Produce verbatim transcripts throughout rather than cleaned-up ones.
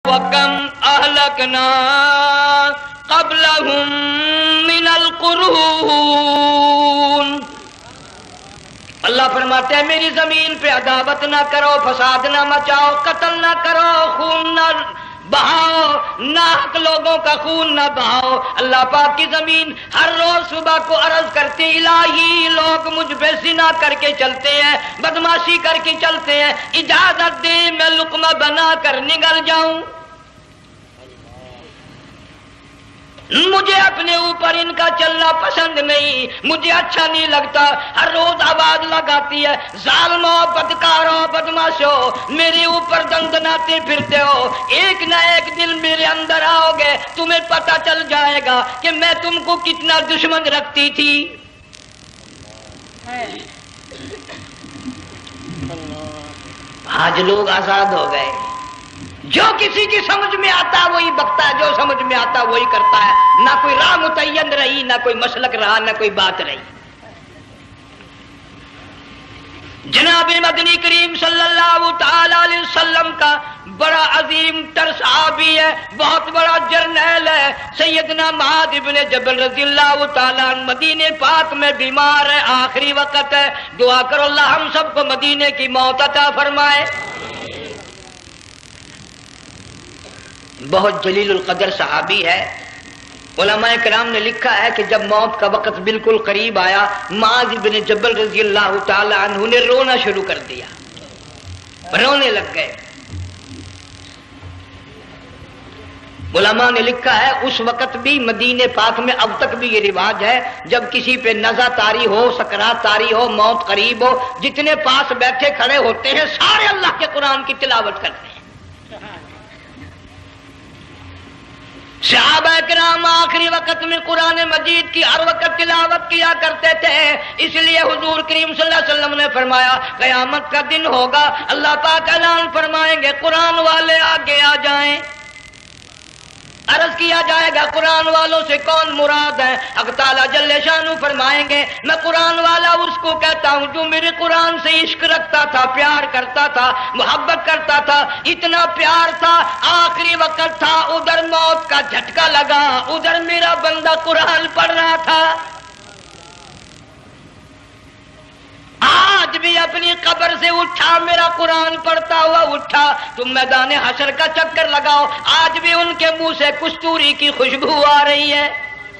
وَكَمْ أَهْلَكْنَا قَبْلَهُمْ مِنَ الْقُرُونِ. اللہ فرماتے ہیں میری زمین پہ عداوت نہ کرو، فساد نہ مچاؤ، قتل نہ کرو، خون نہ بہاؤ، ناحق لوگوں کا خون نہ بہاؤ. اللہ پاک کی زمین ہر روز صبح کو عرض کرتی الہی لوگ مجھ پہ زنا کر کے چلتے ہیں، بدماشی کر کے چلتے ہیں، اجازت دے میں لقمہ بنا کر نگل جاؤں. مجھے اپنے اوپر ان کا چلنا پسند نہیں، مجھے اچھا نہیں لگتا. ہر روز آواز لگاتی ہے ظالمو، بدکارو، بدماشو، میرے اوپر دندناتے پھرتے ہو. ایک نہ ایک دن میرے اندر آؤ گے، تمہیں پتہ چل جائے گا کہ میں تم کو کتنا دشمن رکھتی تھی. آج لوگ آزاد ہو گئے، جو کسی کی سمجھ میں آتا وہی بکتا ہے، جو سمجھ میں آتا وہی کرتا ہے. نہ کوئی راہ متعین رہی، نہ کوئی مسلک رہا، نہ کوئی بات رہی. جناب مدنی کریم صلی اللہ تعالی علیہ وسلم کا بڑا عظیم تر صحابی ہے، بہت بڑا جرنیل ہے، سیدنا معاذ ابن جبل رضی اللہ تعالیٰ عنہ. مدینے پاک میں بیمار ہے، آخری وقت ہے. دعا کرو اللہ ہم سب کو مدینے کی موت عطا فرمائے. بہت جلیل القدر صحابی ہے. علماء کرام نے لکھا ہے کہ جب موت کا وقت بالکل قریب آیا، معاذ بن جبل رضی اللہ تعالی عنہ نے رونا شروع کر دیا، رونے لگ گئے. علماء نے لکھا ہے اس وقت بھی مدینے پاک میں اب تک بھی یہ رواج ہے، جب کسی پہ نزع طاری ہو، سکرات طاری ہو، موت قریب ہو، جتنے پاس بیٹھے کھڑے ہوتے ہیں سارے اللہ کے قرآن کی تلاوت کرتے ہیں. صحابہ کرام آخری وقت میں قرآن مجید کی ہر وقت تلاوت کیا کرتے تھے. اس لیے حضور کریم صلی اللہ علیہ وسلم نے فرمایا قیامت کا دن ہوگا، اللہ پاک اعلان فرمائیں گے قرآن والے آگے آ جائیں. عرض کیا جائے گا قرآن والوں سے کون مراد ہے؟ حق تعالیٰ جل شانہ فرمائیں گے میں قرآن والا اس کو کہتا ہوں جو میرے قرآن سے عشق رکھتا تھا، پیار کرتا تھا، محبت کرتا تھا. اتنا پیار تھا آخری وقت تھا، ادھر موت کا جھٹکا لگا، ادھر میرا بندہ قرآن پڑھ رہا تھا. آج بھی اپنی قبر سے اٹھا، میرا قرآن پڑھتا ہوا اٹھا. تم میدان حشر کا چکر لگاؤ، آج بھی ان کے منہ سے کستوری کی خوشبو آ رہی ہے.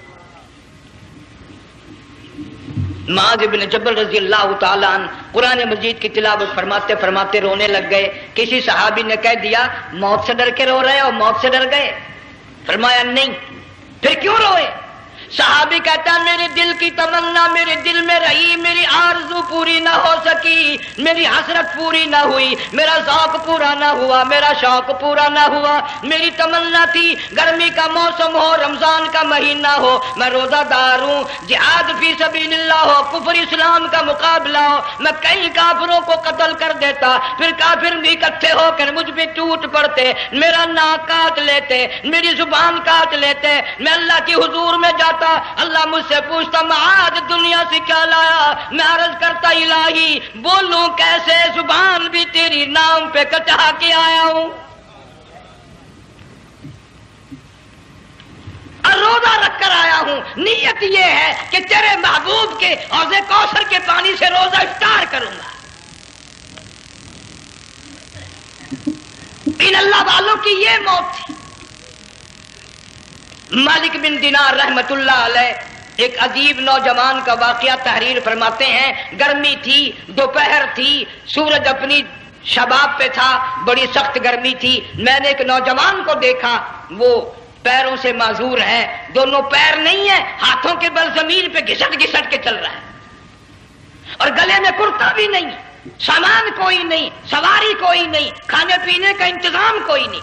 معاذ بن جبل رضی اللہ تعالیٰ عنہ قرآن مجید کی تلاوت فرماتے فرماتے رونے لگ گئے. کسی صحابی نے کہہ دیا موت سے ڈر کے رو رہے ہو، موت سے ڈر گئے؟ فرمایا نہیں. پھر کیوں روئے؟ صحابی کہتا ہے میرے دل کی تمنا میرے دل میں رہی، میری آرزو پوری نہ ہو سکی، میری حسرت پوری نہ ہوئی، میرا ذوق پورا نہ ہوا، میرا شوق پورا نہ ہوا. میری تمنا تھی گرمی کا موسم ہو، رمضان کا مہینہ ہو، میں روزہ دار ہوں، جہاد فی سبیل اللہ ہو، کفر اسلام کا مقابلہ ہو، میں کئی کافروں کو قتل کر دیتا، پھر کافر بھی اکٹھے ہو کر مجھ پہ ٹوٹ پڑتے، میرا ناک کاٹ لیتے، میری زبان کاٹ لیتے. میں اللہ کی حضور میں جاتا، اللہ مجھ سے پوچھتا معاذ دنیا سے کیا لایا؟ میں عرض کرتا الہی بولوں کیسے، زبان بھی تیری نام پہ کٹا کے آیا ہوں. اور روزہ رکھ کر آیا ہوں، نیت یہ ہے کہ تیرے محبوب کے حوض کوثر کے پانی سے روزہ افطار کروں گا. ان اللہ والوں کی یہ موت تھی. مالک بن دینار رحمت اللہ علیہ ایک عجیب نوجوان کا واقعہ تحریر فرماتے ہیں. گرمی تھی، دوپہر تھی، سورج اپنی شباب پہ تھا، بڑی سخت گرمی تھی. میں نے ایک نوجوان کو دیکھا، وہ پیروں سے معذور ہے، دونوں پیر نہیں ہیں، ہاتھوں کے بل زمین پہ گھسٹ گھسٹ کے چل رہا ہے، اور گلے میں کرتا بھی نہیں، سامان کوئی نہیں، سواری کوئی نہیں، کھانے پینے کا انتظام کوئی نہیں.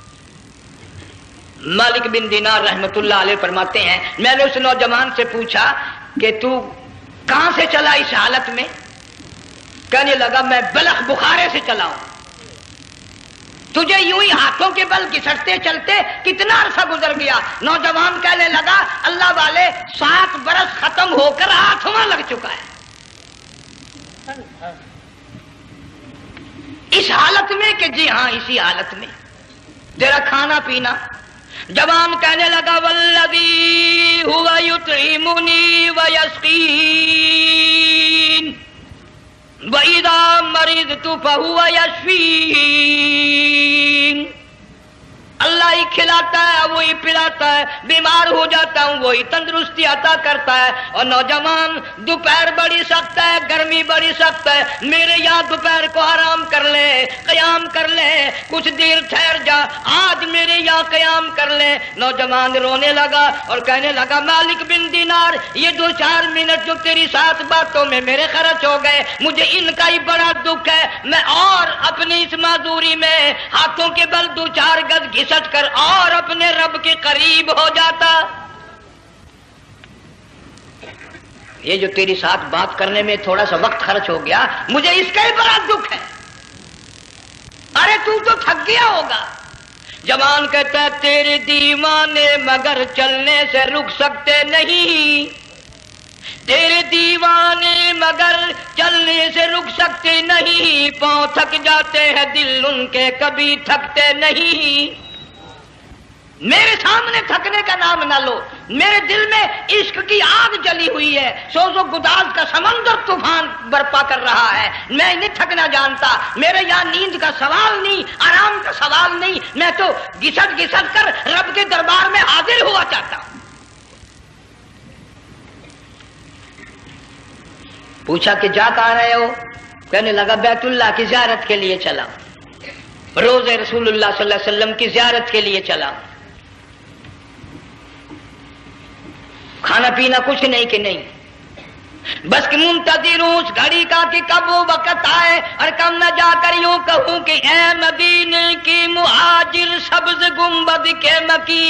مالک بن دینار رحمت اللہ علیہ فرماتے ہیں میں نے اس نوجوان سے پوچھا کہ تو کہاں سے چلا اس حالت میں؟ کہنے لگا میں بلخ بخارے سے چلا ہوں. تجھے یوں ہی ہاتھوں کے بل گھسٹتے چلتے کتنا عرصہ گزر گیا؟ نوجوان کہنے لگا اللہ والے سات برس ختم ہو کر ہاتھوں لگ چکا ہے. اس حالت میں کہ جی ہاں اسی حالت میں. تیرا کھانا پینا. جوان کہنے لگا والذی ہوا یطعمنی ویسقین وَإِذَا مَرِضْتُ فَهُوَ يَشْفِينِ. اللہ ہی کھلاتا ہے, وہی پلاتا ہے, بیمار ہو جاتا ہوں وہی تندرستی عطا کرتا ہے. اور نوجوان دوپہر بڑی سخت ہے, گرمی بڑی سخت ہے, میرے یہاں دوپہر کو آرام کر لے, قیام کر لے, کچھ دیر ٹھہر جا, آج میرے یہاں قیام کر لے. نوجوان رونے لگا اور کہنے لگا مالک بن دینار, یہ دو چار منٹ جو تیری ساتھ باتوں میں میرے خرچ ہو گئے, مجھے ان کا ہی بڑا دکھ ہے. میں اور اپنی اس معذوری میں ہاتھوں کے بل دو چار گز گھس کر اور اپنے رب کے قریب ہو جاتا. یہ جو تیری ساتھ بات کرنے میں تھوڑا سا وقت خرچ ہو گیا, مجھے اس کا ہی بڑا دکھ ہے. ارے تو تو تھک گیا ہوگا. جوان کہتا ہے تیرے دیوانے مگر چلنے سے رک سکتے نہیں, تیرے دیوانے مگر چلنے سے رک سکتے نہیں, پاؤں تھک جاتے ہیں دل ان کے کبھی تھکتے نہیں. میرے سامنے تھکنے کا نام نہ لو, میرے دل میں عشق کی آگ جلی ہوئی ہے, سوز و گداز کا سمندر طوفان برپا کر رہا ہے. میں نہیں تھکنا جانتا, میرے یہاں نیند کا سوال نہیں, آرام کا سوال نہیں, میں تو گھسٹ گھسٹ کر رب کے دربار میں حاضر ہوا چاہتا ہوں. پوچھا کہ جا کہاں رہے ہو؟ کہنے لگا بیت اللہ کی زیارت کے لیے چلا, روز رسول اللہ صلی اللہ علیہ وسلم کی زیارت کے لیے چلا. کھانا پینا کچھ نہیں کہ نہیں, بس کہ منتظر ہوں اس گھڑی کا کہ کب وہ وقت آئے اور کب میں جا کر یوں کہوں کہ اے مدینے کی مہاجر سبز گنبد کے مکی,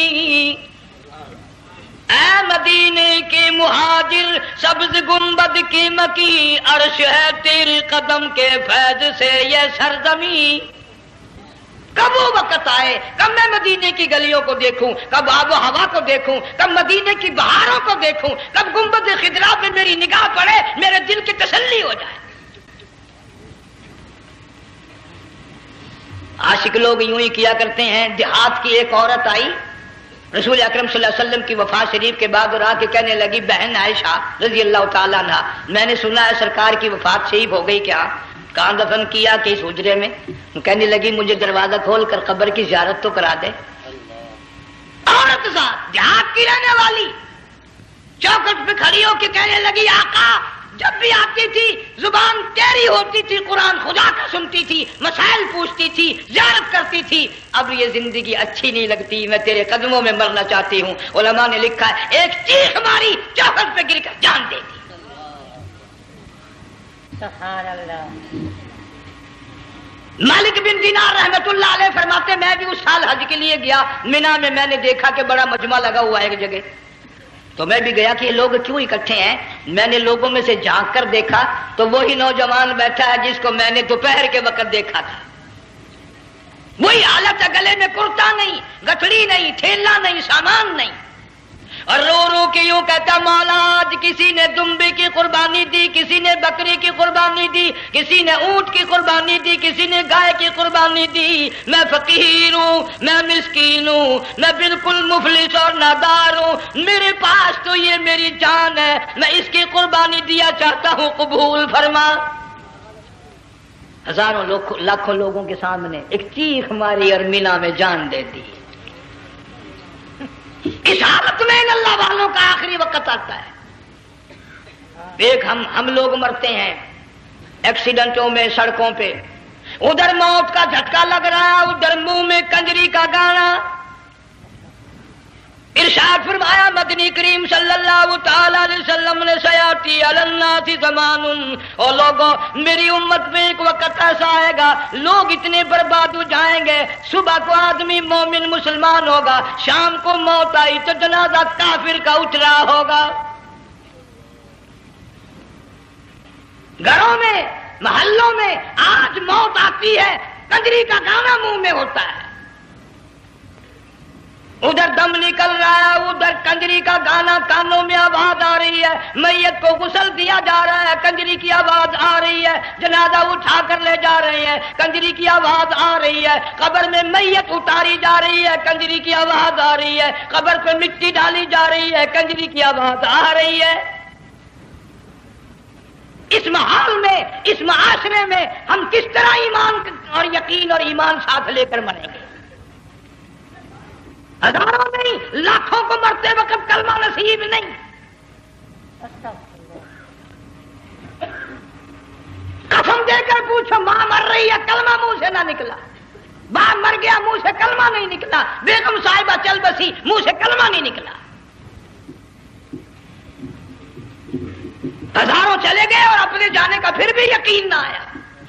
اے مدینے کے مہاجر سبز گنبد کی مکی, عرش ہے تیرے قدم کے فیض سے یہ سرزمین. کب وہ وقت آئے, کب میں مدینے کی گلیوں کو دیکھوں, کب آب و ہوا کو دیکھوں, کب مدینے کی بہاروں کو دیکھوں, کب گنبد خضرا پہ میری نگاہ پڑے, میرے دل کی تسلی ہو جائے. عاشق لوگ یوں ہی کیا کرتے ہیں. دیہات کی ایک عورت آئی رسول اکرم صلی اللہ علیہ وسلم کی وفات شریف کے بعد, اور آ کے کہنے لگی بہن عائشہ رضی اللہ تعالیٰ عنہا, میں نے سنا ہے سرکار کی وفات شریف ہو گئی, کیا کہاں دفن کیا کہ اس حجرے میں؟ کہنے لگی مجھے دروازہ کھول کر قبر کی زیارت تو کرا دے. عورت ساتھ دیہات کی رہنے والی چوکٹ پہ کھڑی ہو کے کہنے لگی آقا جب بھی آتی تھی زبان تیری ہوتی تھی, قرآن خدا کا سنتی تھی, مسائل پوچھتی تھی, زیارت کرتی تھی, اب یہ زندگی اچھی نہیں لگتی, میں تیرے قدموں میں مرنا چاہتی ہوں. علماء نے لکھا ہے ایک چیخ ماری, چوکٹ پہ گر کر جان دے دی. سبحان اللہ. مالک بن دینار رحمت اللہ علیہ فرماتے میں بھی اس سال حج کے لیے گیا, مینا میں میں نے دیکھا کہ بڑا مجمع لگا ہوا ہے ایک جگہ, تو میں بھی گیا کہ یہ لوگ کیوں اکٹھے ہیں. میں نے لوگوں میں سے جھانک کر دیکھا تو وہی نوجوان بیٹھا ہے جس کو میں نے دوپہر کے وقت دیکھا تھا. وہی حالت ہے, گلے میں کرتا نہیں, گٹھڑی نہیں, تھیلا نہیں, سامان نہیں, اور رو رو کے یوں کہتا مولا آج کسی نے دمبے کی قربانی دی, کسی نے بکری کی قربانی دی, کسی نے اونٹ کی قربانی دی, کسی نے گائے کی قربانی دی. میں فقیر ہوں, میں مسکین ہوں, میں بالکل مفلس اور نادار ہوں, میرے پاس تو یہ میری جان ہے, میں اس کی قربانی دیا چاہتا ہوں, قبول فرما. ہزاروں لوگ لاکھوں لوگوں کے سامنے ایک چیخ ماری اور مینا میں جان دے دی. اس حالت میں ان اللہ والوں کا آخری وقت آتا ہے. ایک ہم ہم لوگ مرتے ہیں ایکسیڈنٹوں میں, سڑکوں پہ, ادھر موت کا جھٹکا لگ رہا, ادھر منہ میں کنجری کا گانا. ارشاد فرمایا مدنی کریم صلی اللہ تعالی علیہ وسلم نے سیاتی علی الناس زمان, اور لوگوں میری امت میں ایک وقت ایسا آئے گا لوگ اتنے برباد ہو جائیں گے, صبح کو آدمی مومن مسلمان ہوگا, شام کو موت آئی تو جنازہ کافر کا اٹھ رہا ہوگا. گھروں میں, محلوں میں آج موت آتی ہے, کنجری کا گانا منہ میں ہوتا ہے. ادھر دم نکل رہا ہے، ادھر کنجری کا گانا کانوں میں آواز آ رہی ہے، میت کو غسل دیا جا رہا ہے، کنجری کی آواز آ رہی ہے، جنازہ اٹھا کر لے جا رہے ہیں، کنجری کی آواز آ رہی ہے، قبر میں میت اتاری جا رہی ہے، کنجری کی آواز آ رہی ہے، قبر پہ مٹی ڈالی جا رہی ہے، کنجری کی آواز آ رہی ہے۔ اس ماحول میں، اس معاشرے میں ہم کس طرح ایمان اور یقین اور ایمان ساتھ لے کر مریں گے؟ ہزاروں نہیں، لاکھوں کو مرتے وقت کلمہ نصیب نہیں۔ قسم دے کر پوچھو، ماں مر رہی ہے، کلمہ منہ سے نہ نکلا، باپ مر گیا، منہ سے کلمہ نہیں نکلا، بیگم صاحبہ چل بسی، منہ سے کلمہ نہیں نکلا۔ ہزاروں چلے گئے اور اپنے جانے کا پھر بھی یقین نہ آیا۔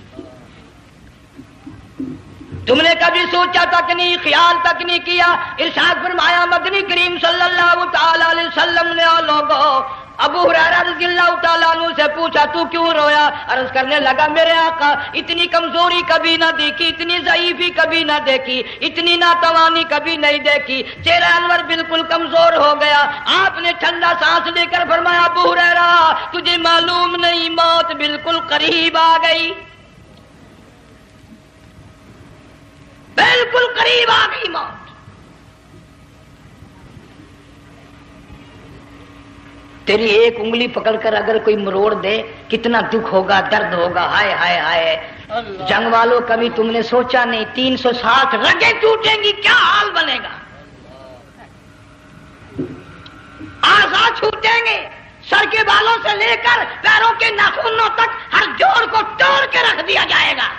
تم نے کبھی سوچا تک نہیں، خیال تک نہیں کیا؟ ارشاد فرمایا مدنی کریم صلی اللہ تعالی علیہ وسلم نے، اور لوگوں ابو ہریرہ رضی اللہ تعالیٰ عنہ سے پوچھا تو کیوں رویا؟ عرض کرنے لگا میرے آقا اتنی کمزوری کبھی نہ دیکھی، اتنی ضعیفی کبھی نہ دیکھی، اتنی ناتوانی کبھی نہیں دیکھی، چہرہ انور بالکل کمزور ہو گیا۔ آپ نے ٹھنڈا سانس لے کر فرمایا ابو ہریرہ تجھے معلوم نہیں موت بالکل قریب آ گئی، بالکل قریب آ گئی موت۔ تیری ایک انگلی پکڑ کر اگر کوئی مروڑ دے کتنا دکھ ہوگا، درد ہوگا، ہائے ہائے ہائے۔ جنگ والوں کبھی تم نے سوچا نہیں تین سو ساٹھ رگیں ٹوٹیں گی کیا حال بنے گا، اعضاء چھوٹیں گے، سر کے بالوں سے لے کر پیروں کے ناخنوں تک ہر جوڑ کو توڑ کے رکھ دیا جائے گا،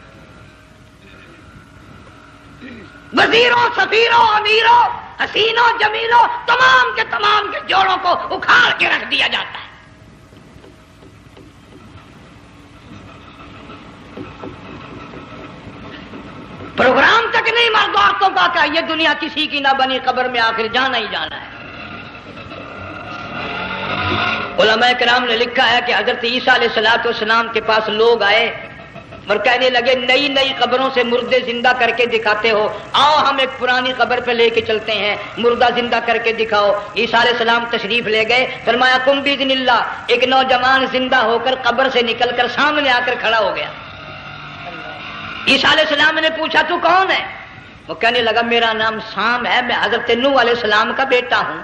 وزیروں، سفیروں، امیروں، حسینوں، جمیلوں، تمام کے تمام کے جوڑوں کو اکھاڑ کے رکھ دیا جاتا ہے۔ پروگرام تک نہیں مرد عورتوں کا کہ یہ دنیا کسی کی نہ بنی، قبر میں آخر جانا ہی جانا ہے۔ علماء کرام نے لکھا ہے کہ حضرت عیسیٰ علیہ الصلوۃ والسلام کے پاس لوگ آئے اور کہنے لگے نئی نئی قبروں سے مردے زندہ کر کے دکھاتے ہو، آؤ ہم ایک پرانی قبر پہ لے کے چلتے ہیں، مردہ زندہ کر کے دکھاؤ۔ عیسیٰ علیہ السلام تشریف لے گئے، فرمایا کم باذن اللہ، ایک نوجوان زندہ ہو کر قبر سے نکل کر سامنے آ کر کھڑا ہو گیا۔ عیسیٰ علیہ السلام نے پوچھا تو کون ہے؟ وہ کہنے لگا میرا نام سام ہے، میں حضرت نوح علیہ السلام کا بیٹا ہوں۔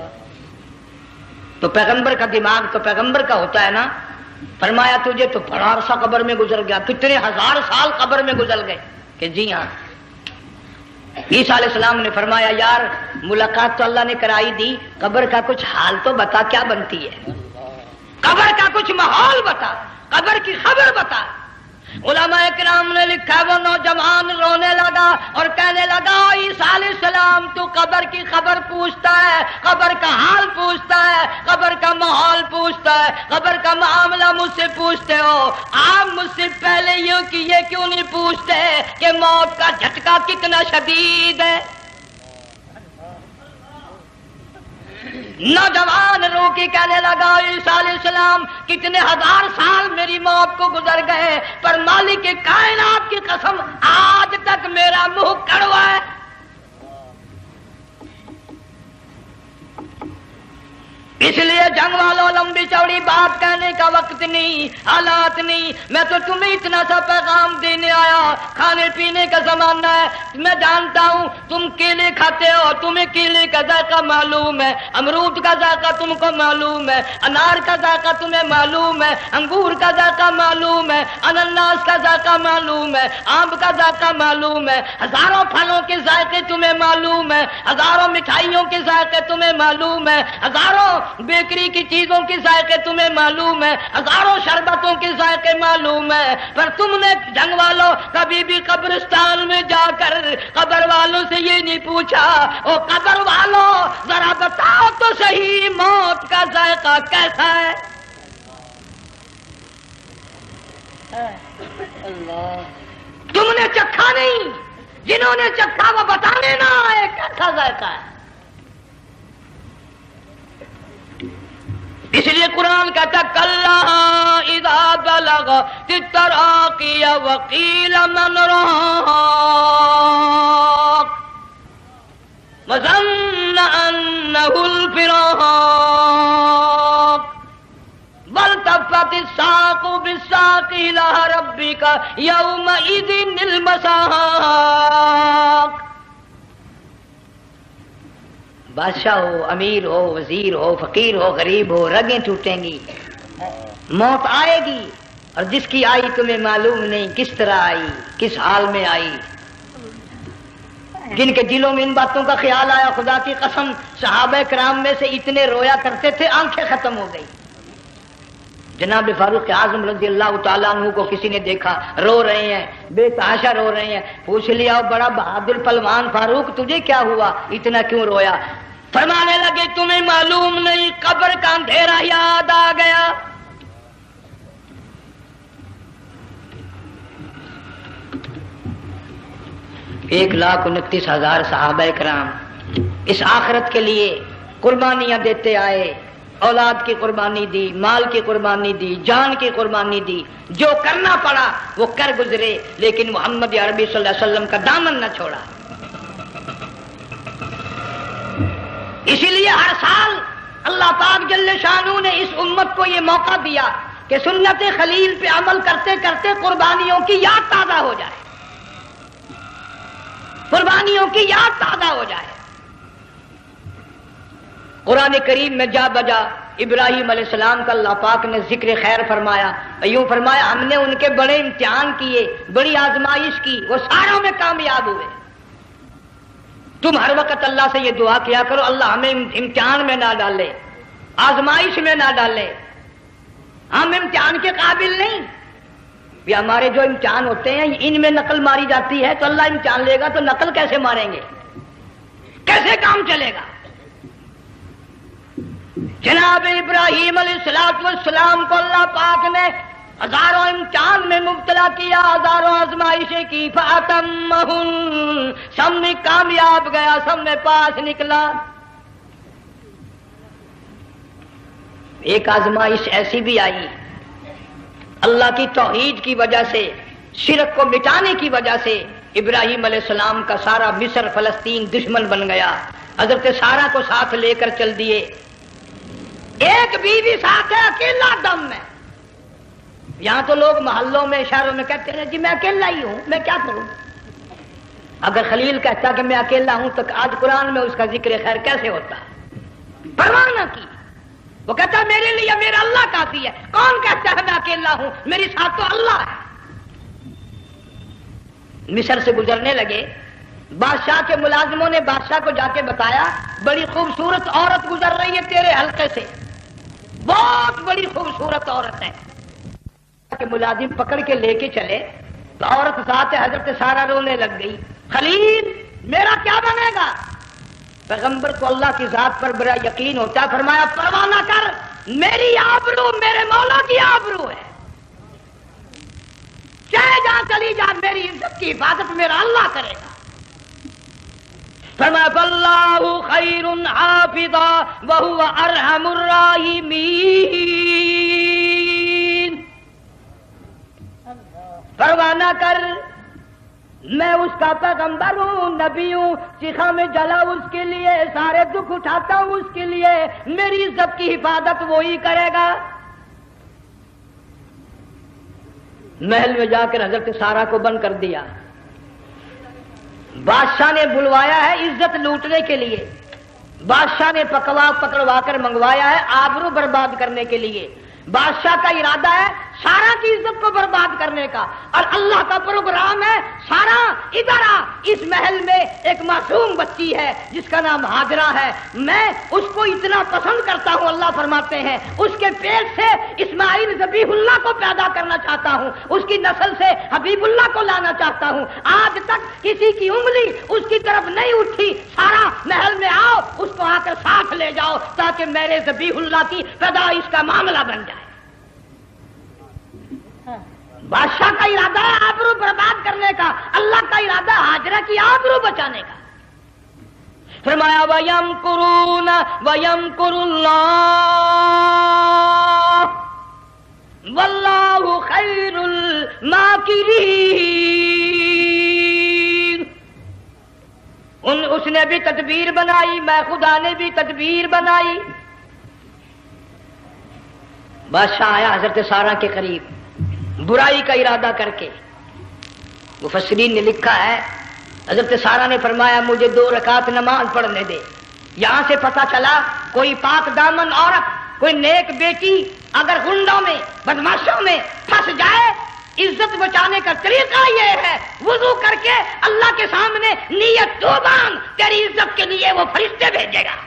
تو پیغمبر کا دماغ تو پیغمبر کا ہوتا ہے نا۔ فرمایا تجھے تو بڑا عرصہ قبر میں گزر گیا، کتنے ہزار سال قبر میں گزر گئے؟ کہ جی ہاں۔ عیسیٰ علیہ السلام نے فرمایا یار ملاقات تو اللہ نے کرائی دی، قبر کا کچھ حال تو بتا کیا بنتی ہے، قبر کا کچھ ماحول بتا، قبر کی خبر بتا۔ علماء کرام نے لکھا وہ نوجوان رونے لگا اور کہنے لگا عیسیٰ علیہ السلام تو قبر کی خبر پوچھتا ہے، قبر کا حال پوچھتا ہے، قبر کا ماحول پوچھتا ہے، قبر کا معاملہ مجھ سے پوچھتے ہو، آپ مجھ سے پہلے یہ کہ یہ کیوں نہیں پوچھتے کہ موت کا جھٹکا کتنا شدید ہے؟ نوجوان رو کے کہنے لگا عیسیٰ علیہ السلام کتنے ہزار سال میری موت کو گزر گئے، پر مالک کائنات کی قسم آج تک میرا منہ کڑوا ہے۔ اس لیے جنگ والوں لمبی چوڑی بات کہنے کا وقت نہیں، حالات نہیں، میں تو تمہیں اتنا سا پیغام دینے آیا، کھانے پینے کا زمانہ ہے، میں جانتا ہوں تم کیلے کھاتے ہو، تمہیں کیلے کا ذائقہ معلوم ہے، امرود کا ذائقہ تم کو معلوم ہے، انار کا ذائقہ تمہیں معلوم ہے، انگور کا ذائقہ معلوم ہے، انناس کا ذائقہ معلوم ہے، آم کا ذائقہ معلوم ہے، ہزاروں پھلوں کے ذائقے تمہیں معلوم ہے، ہزاروں مٹھائیوں کے ذائقے تمہیں معلوم ہے، ہزاروں بیکری کی چیزوں کے ذائقے تمہیں معلوم ہے، ہزاروں شربتوں کے ذائقے معلوم ہے، پر تم نے جنگ والوں کبھی بھی قبرستان میں جا کر قبر والوں سے یہ نہیں پوچھا او قبر والوں ذرا بتاؤ تو صحیح موت کا ذائقہ کیسا ہے؟ تم نے چکھا نہیں، جنہوں نے چکھا وہ بتانے نہ آئے کیسا ذائقہ ہے۔ اس لیے قرآن کہتا کلا اذا بلغت التراقی وقیل من راق، وظن أنه الفراق والتفت الساق بالساق إلى ربك يومئذ المساق. بادشاہ ہو، امیر ہو، وزیر ہو، فقیر ہو، غریب ہو، رگیں ٹوٹیں گی، موت آئے گی، اور جس کی آئی تمہیں معلوم نہیں کس طرح آئی، کس حال میں آئی. جن کے دلوں میں ان باتوں کا خیال آیا، خدا کی قسم صحابہ کرام میں سے اتنے رویا کرتے تھے آنکھیں ختم ہو گئی. جناب فاروق اعظم رضی اللہ تعالیٰ عنہ کو کسی نے دیکھا رو رہے ہیں، بے تحاشا رو رہے ہیں. پوچھ لیا بڑا بہادر پہلوان فاروق تجھے کیا ہوا، اتنا کیوں رویا؟ فرمانے لگے تمہیں معلوم نہیں، قبر کا اندھیرا یاد آ گیا. ایک لاکھ انتیس ہزار صحابہ کرام اس آخرت کے لیے قربانیاں دیتے آئے، اولاد کی قربانی دی، مال کی قربانی دی، جان کی قربانی دی، جو کرنا پڑا وہ کر گزرے، لیکن محمد عربی صلی اللہ علیہ وسلم کا دامن نہ چھوڑا. اسی لیے ہر سال اللہ پاک جل شانہ نے اس امت کو یہ موقع دیا کہ سنت خلیل پہ عمل کرتے کرتے قربانیوں کی یاد تازہ ہو جائے، قربانیوں کی یاد تازہ ہو جائے. قرآن کریم میں جا بجا ابراہیم علیہ السلام کا اللہ پاک نے ذکر خیر فرمایا، یوں فرمایا ہم نے ان کے بڑے امتحان کیے، بڑی آزمائش کی، وہ ساروں میں کامیاب ہوئے. تم ہر وقت اللہ سے یہ دعا کیا کرو اللہ ہمیں امتحان میں نہ ڈالے، آزمائش میں نہ ڈالے. ہم امتحان کے قابل نہیں. یہ ہمارے جو امتحان ہوتے ہیں ان میں نقل ماری جاتی ہے، تو اللہ امتحان لے گا تو نقل کیسے ماریں گے، کیسے کام چلے گا؟ جناب ابراہیم علیہ الصلوۃ والسلام کو اللہ پاک نے ہزاروں امتحان میں مبتلا کیا، ہزاروں آزمائشیں کی، فاتمہن، سب میں کامیاب گیا، سب میں پاس نکلا. ایک آزمائش ایسی بھی آئی اللہ کی توحید کی وجہ سے، شرک کو مٹانے کی وجہ سے ابراہیم علیہ السلام کا سارا مصر فلسطین دشمن بن گیا. حضرت سارہ کو ساتھ لے کر چل دیے، ایک بیوی ساتھ ہے، اکیلا دم میں. یہاں تو لوگ محلوں میں شہروں میں کہتے ہیں جی میں اکیلا ہی ہوں، میں کیا کروں. اگر خلیل کہتا کہ میں اکیلا ہوں تو آج قرآن میں اس کا ذکر خیر کیسے ہوتا؟ پرواہ نہ کی. وہ کہتا میرے لیے میرا اللہ کافی ہے. کون کہتا ہے میں اکیلا ہوں، میری ساتھ تو اللہ ہے. مصر سے گزرنے لگے، بادشاہ کے ملازموں نے بادشاہ کو جا کے بتایا بڑی خوبصورت عورت گزر رہی ہے تیرے حلقے سے، بہت بڑی خوبصورت عورت ہے. کہ ملازم پکڑ کے لے کے چلے تو عورت ساتھ حضرت سارہ رونے لگ گئی. خلیل میرا کیا بنے گا؟ پیغمبر کو اللہ کی ذات پر بڑا یقین ہوتا ہے، فرمایا پرواہ نہ کر، میری آبرو میرے مولا کی آبرو ہے، چاہے جہاں چلی جا میری عزت کی حفاظت میرا اللہ کرے گا. فرمایا فاللہ خیر حافظا وہو ارحم الراحمین. پرواہ نہ کر، میں اس کا پیغمبر ہوں، نبی ہوں، چیخا میں جلا اس کے لیے، سارے دکھ اٹھاتا ہوں اس کے لیے، میری عزت کی حفاظت وہی کرے گا. محل میں جا کر حضرت سارہ کو بند کر دیا. بادشاہ نے بلوایا ہے عزت لوٹنے کے لیے، بادشاہ نے پکوا پکڑوا کر منگوایا ہے آبرو برباد کرنے کے لیے. بادشاہ کا ارادہ ہے سارا کی عزت کو برباد کرنے کا، اور اللہ کا پروگرام ہے سارا ادھر آ، اس محل میں ایک معصوم بچی ہے جس کا نام ہاجرہ ہے، میں اس کو اتنا پسند کرتا ہوں، اللہ فرماتے ہیں اس کے پیٹ سے اسماعیل ذبیح اللہ کو پیدا کرنا چاہتا ہوں، اس کی نسل سے حبیب اللہ کو لانا چاہتا ہوں. آج تک کسی کی انگلی اس کی طرف نہیں اٹھی. سارا محل میں آؤ، اس کو آ کر ساتھ لے جاؤ تاکہ میرے ذبیح اللہ کی پیدائش کا معاملہ بن جائے. بادشاہ کا ارادہ ہے آبرو برباد کرنے کا، اللہ کا ارادہ ہے ہاجرہ کی آبرو بچانے کا. فرمایا وَيَمْكُرُونَ وَيَمْكُرُ اللَّهُ وَاللَّهُ خَيْرُ الْمَاكِرِينَ. ان اس نے بھی تدبیر بنائی، میں خدا نے بھی تدبیر بنائی۔ بادشاہ آیا حضرت سارہ کے قریب برائی کا ارادہ کر کے۔ مفسرین نے لکھا ہے حضرت سارہ نے فرمایا مجھے دو رکعت نماز پڑھنے دے۔ یہاں سے پتہ چلا کوئی پاک دامن عورت، کوئی نیک بیٹی اگر گنڈوں میں بدماشوں میں پھنس جائے، عزت بچانے کا طریقہ یہ ہے وضو کر کے اللہ کے سامنے نیت تو باندھ، تیری عزت کے لیے وہ فرشتے بھیجے گا۔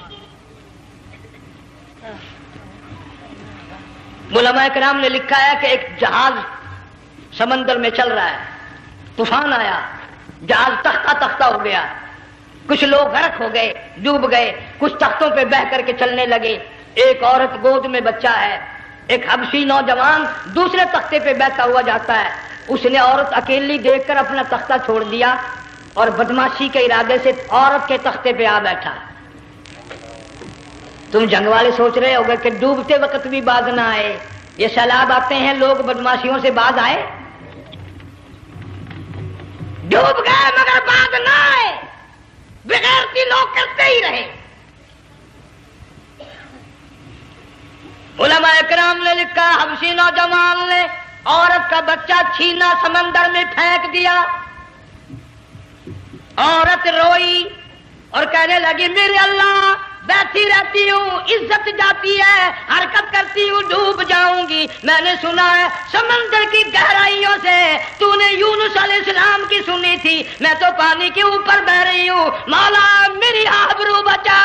علماء کرام نے لکھا ہے کہ ایک جہاز سمندر میں چل رہا ہے، طوفان آیا، جہاز تختہ تختہ ہو گیا، کچھ لوگ غرق ہو گئے، ڈوب گئے، کچھ تختوں پہ بہ کر کے چلنے لگے۔ ایک عورت گود میں بچہ ہے، ایک حبشی نوجوان دوسرے تختے پہ بیٹھا ہوا جاتا ہے۔ اس نے عورت اکیلی دیکھ کر اپنا تختہ چھوڑ دیا اور بدماشی کے ارادے سے عورت کے تختے پہ آ بیٹھا۔ تم جنگ والے سوچ رہے ہوگے کہ ڈوبتے وقت بھی باز نہ آئے، یہ سیلاب آتے ہیں لوگ بدماشیوں سے باز آئے؟ ڈوب گئے مگر باز نہ آئے، بغیرتی لوگ کرتے ہی رہے۔ علماء اکرام نے لکھا حبشی نوجوان نے عورت کا بچہ چھینا سمندر میں پھینک دیا۔ عورت روئی اور کہنے لگی میرے اللہ بیٹھی رہتی ہوں، عزت جاتی ہے، حرکت کرتی ہوں، ڈوب جاؤں گی۔ میں نے سنا ہے سمندر کی گہرائیوں سے تو نے یونس علیہ السلام کی سنی تھی، میں تو پانی کے اوپر بہ رہی ہوں، مولا میری آبرو بچا،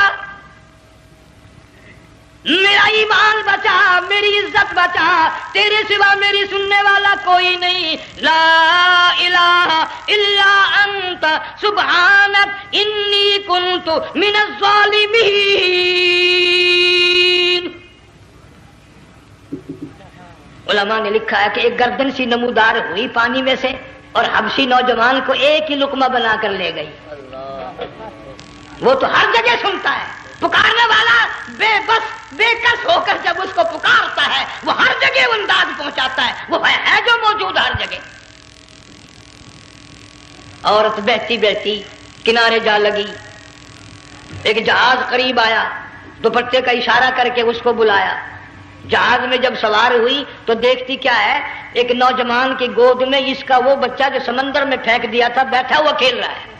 میرا ایمان بچا، میری عزت بچا، تیرے سوا میری سننے والا کوئی نہیں، لا الہ الا انت سبحانک انی کنت من الظالمین۔ علماء نے لکھا ہے کہ ایک گردن سی نمودار ہوئی پانی میں سے اور حبشی نوجوان کو ایک ہی لقمہ بنا کر لے گئی۔ وہ تو ہر جگہ سنتا ہے، پکارنے والا بے بس بے کس ہو کر جب اس کو پکارتا ہے وہ ہر جگہ انداز پہنچاتا ہے، وہ ہے, ہے جو موجود ہر جگہ۔ عورت بہتی بہتی کنارے جا لگی، ایک جہاز قریب آیا، دوپٹے کا اشارہ کر کے اس کو بلایا۔ جہاز میں جب سوار ہوئی تو دیکھتی کیا ہے، ایک نوجوان کی گود میں اس کا وہ بچہ جو سمندر میں پھینک دیا تھا بیٹھا ہوا کھیل رہا ہے۔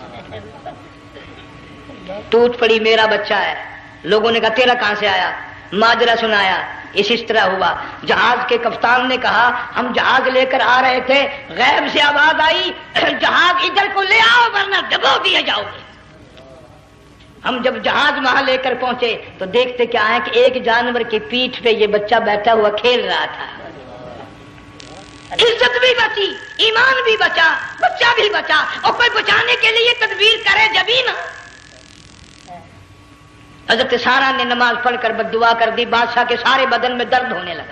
ٹوٹ پڑی میرا بچہ ہے۔ لوگوں نے کہا تیرا کہاں سے آیا؟ ماجرا سنایا، اس اس طرح ہوا۔ جہاز کے کپتان نے کہا ہم جہاز لے کر آ رہے تھے، غیب سے آواز آئی جہاز ادھر کو لے آؤ ورنہ ڈبو دیے جاؤ گے۔ ہم جب جہاز وہاں لے کر پہنچے تو دیکھتے کیا ہے کہ ایک جانور کی پیٹھ پہ یہ بچہ بیٹھا ہوا کھیل رہا تھا۔ عزت بھی بچی، ایمان بھی بچا، بچہ بھی بچا، اور کوئی بچانے کے لیے تدبیر کرے جبھی نا۔ حضرت سارہ نے نماز پڑھ کر بد دعا کر دی، بادشاہ کے سارے بدن میں درد ہونے لگا۔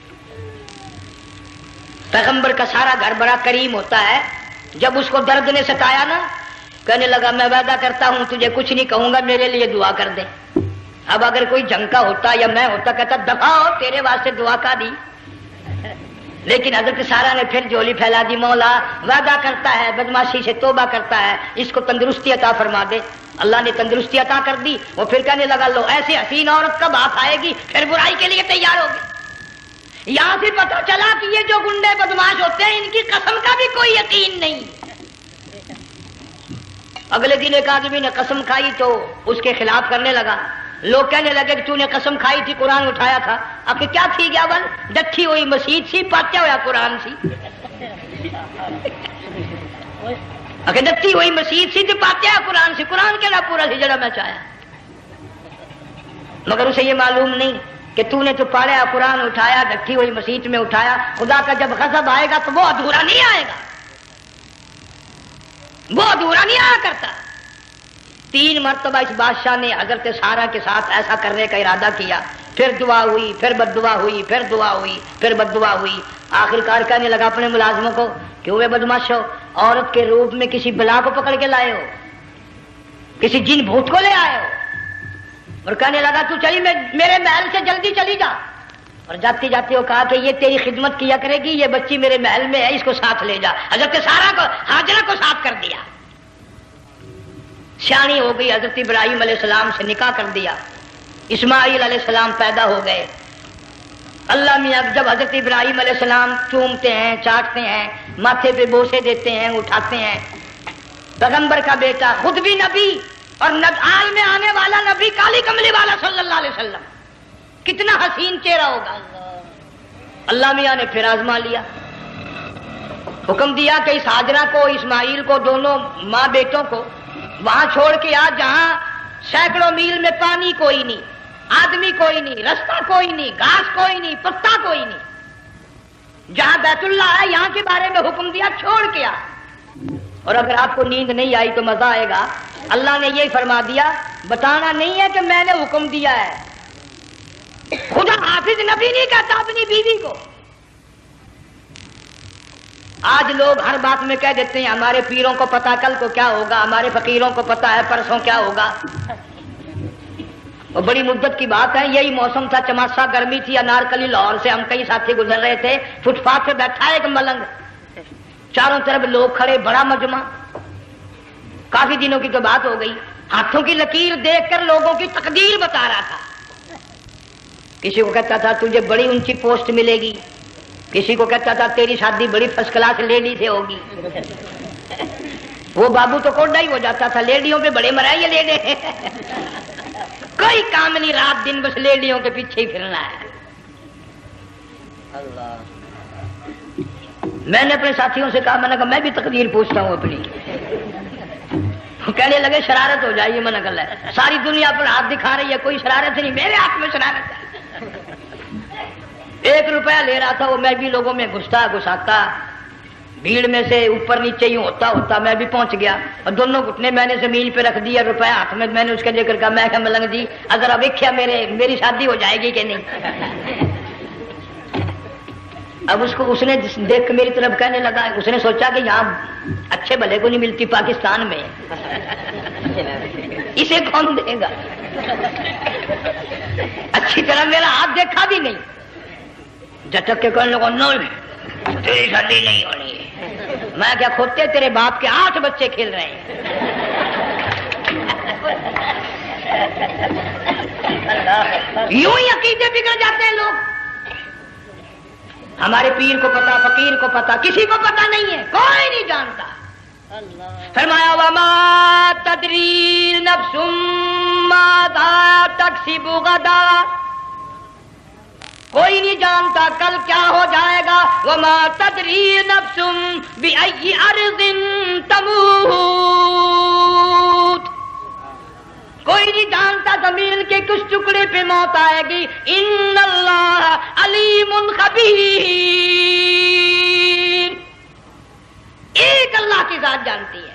پیغمبر کا سارا گھر بڑا کریم ہوتا ہے، جب اس کو درد نے ستایا نا کہنے لگا میں وعدہ کرتا ہوں تجھے کچھ نہیں کہوں گا، میرے لیے دعا کر دے۔ اب اگر کوئی جنگ کا ہوتا یا میں ہوتا کہتا دفع ہو تیرے واسطے دعا کا دی، لیکن حضرت سارہ نے پھر جولی پھیلا دی، مولا وعدہ کرتا ہے بدماشی سے توبہ کرتا ہے، اس کو تندرستی عطا فرما دے۔ اللہ نے تندرستی عطا کر دی۔ وہ پھر کہنے لگا لو ایسی حسین عورت کب ہاتھ آئے گی، پھر برائی کے لیے تیار ہوگی۔ یہاں سے پتہ چلا کہ یہ جو گنڈے بدماش ہوتے ہیں ان کی قسم کا بھی کوئی یقین نہیں۔ اگلے دن ایک آدمی نے قسم کھائی تو اس کے خلاف کرنے لگا۔ لوگ کہنے لگے کہ تو نے قسم کھائی تھی، قرآن اٹھایا تھا، اب کہ کیا تھی گیا بل ڈٹھی ہوئی مسجد سی، پاٹیا ہوا قرآن سی، اگر ڈٹھی ہوئی مسجد سی تو پاٹیا قرآن سی، قرآن کے نا پورا سی جڑا میں چاہیا، مگر اسے یہ معلوم نہیں کہ تو نے تو پاڑیا قرآن اٹھایا، ڈٹھی ہوئی مسجد میں اٹھایا۔ خدا کا جب غضب آئے گا تو وہ ادھورا نہیں آئے گا، وہ ادھورا نہیں آیا کرتا۔ تین مرتبہ اس بادشاہ نے حضرت سارہ کے ساتھ ایسا کرنے کا ارادہ کیا، پھر دعا ہوئی، پھر بد دعا ہوئی، پھر دعا ہوئی، پھر بد دعا ہوئی۔ آخر کار کہنے لگا اپنے ملازموں کو کہ وہ بدماش ہو، عورت کے روپ میں کسی بلا کو پکڑ کے لائے ہو، کسی جن بھوت کو لے آئے ہو، اور کہنے لگا تو چلی میرے محل سے جلدی چلی جا۔ اور جاتی جاتی وہ کہا کہ یہ تیری خدمت کیا کرے گی، یہ بچی میرے محل میں ہے، اس کو ساتھ لے جا۔ حضرت سارہ کو، ہاجرہ کو ساتھ کر دیا۔ سیانی ہو گئی، حضرت ابراہیم علیہ السلام سے نکاح کر دیا، اسماعیل علیہ السلام پیدا ہو گئے۔ اللہ میاں جب حضرت ابراہیم علیہ السلام چومتے ہیں، چاٹتے ہیں، ماتھے پہ بوسے دیتے ہیں، اٹھاتے ہیں، پیغمبر کا بیٹا، خود بھی نبی اور آل میں آنے والا نبی، کالی کملی والا صلی اللہ علیہ وسلم، کتنا حسین چہرہ ہوگا۔ اللہ میاں نے پھر آزما لیا، حکم دیا کہ اس ہاجرہ کو، اسماعیل کو، دونوں ماں بیٹوں کو وہاں چھوڑ کے آ جہاں سینکڑوں میل میں پانی کوئی نہیں، آدمی کوئی نہیں، رستہ کوئی نہیں، گھاس کوئی نہیں، پتا کوئی نہیں، جہاں بیت اللہ ہے یہاں کے بارے میں حکم دیا، چھوڑ کے آ۔ اور اگر آپ کو نیند نہیں آئی تو مزہ آئے گا، اللہ نے یہ فرما دیا، بتانا نہیں ہے کہ میں نے حکم دیا ہے۔ خدا حافظ نبی نہیں کہتا اپنی بیوی کو۔ آج لوگ ہر بات میں کہہ دیتے ہیں ہمارے پیروں کو پتا کل کو کیا ہوگا، ہمارے فقیروں کو پتا ہے پرسوں کیا ہوگا۔ اور بڑی مدت کی بات ہے، یہی موسم تھا، چماسا گرمی تھی، انارکلی لاہور سے ہم کئی ساتھی گزر رہے تھے، فٹ پاتھ پہ بیٹھا ایک ملنگ، چاروں طرف لوگ کھڑے، بڑا مجمع، کافی دنوں کی تو بات ہو گئی، ہاتھوں کی لکیر دیکھ کر لوگوں کی تقدیر بتا رہا تھا۔ کسی کو کہتا تھا تجھے بڑی اونچی پوسٹ ملے گی، کسی کو کہتا تھا تیری شادی بڑی فرسٹ کلاس لیڈی سے ہوگی۔ وہ بابو تو کوڈا ہی ہو جاتا تھا، لیڈیوں پہ بڑے مرائے یہ لیڈے، کوئی کام نہیں، رات دن بس لیڈیوں کے پیچھے ہی پھرنا ہے۔ اللہ، میں نے اپنے ساتھیوں سے کہا، میں نے کہا میں بھی تقدیر پوچھتا ہوں اپنی۔ کہنے لگے شرارت ہو جائے، یہ منع کر ہے، ساری دنیا پر ہاتھ دکھا رہی ہے، کوئی شرارت نہیں، میرے ہاتھ میں شرارت ہے۔ ایک روپیہ لے رہا تھا وہ، میں بھی لوگوں میں گھستا گھساتا، بھیڑ میں سے اوپر نیچے ہی ہوتا ہوتا میں بھی پہنچ گیا، اور دونوں گھٹنے میں نے زمین پہ رکھ دیا، روپیہ ہاتھ میں، میں نے اس کا ذکر کہا، میں کہ ملنگ جی اگر اب ویکھیا میرے میری شادی ہو جائے گی کہ نہیں۔ اب اس کو اس نے دیکھ کے میری طرف کہنے لگا، اس نے سوچا کہ یہاں اچھے بھلے کو نہیں ملتی پاکستان میں، اسے کون دے گا؟ اچھی طرح میرا ہاتھ دیکھا بھی نہیں، جھٹک کے کہنے لگا نہیں تیری شادی نہیں ہونی ہے۔ میں کیا کھوتے تیرے باپ کے آٹھ بچے کھیل رہے ہیں۔ یوں ہی عقیدے بگڑ جاتے ہیں لوگ۔ ہمارے پیر کو پتا، فقیر کو پتا، کسی کو پتا نہیں ہے، کوئی نہیں جانتا۔ فرمایا وما تدری نفس ماذا تکسب غدا، کوئی نہیں جانتا کل کیا ہو جائے گا۔ وما تدری نفس بأی ارض تموت، کوئی نہیں جانتا زمین کے کس ٹکڑے پہ موت آئے گی۔ ان اللہ علیم خبیر، ایک اللہ کی ذات جانتی ہے۔